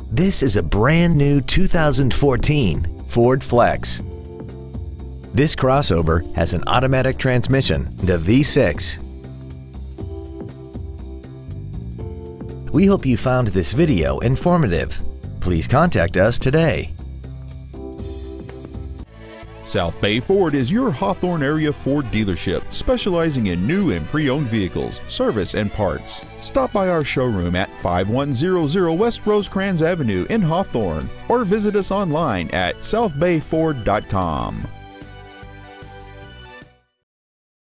This is a brand new 2014 Ford Flex. This crossover has an automatic transmission and a V6. We hope you found this video informative. Please contact us today. South Bay Ford is your Hawthorne area Ford dealership, specializing in new and pre-owned vehicles, service, and parts. Stop by our showroom at 5100 West Rosecrans Avenue in Hawthorne, or visit us online at southbayford.com.